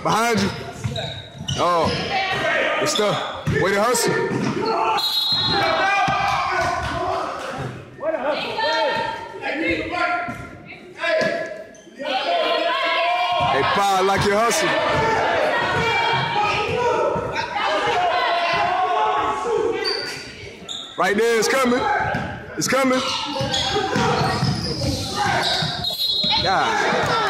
Behind you. Oh. Good stuff. Way to hustle. Hey, Pa, I like your hustle. Right there, it's coming. It's coming. God.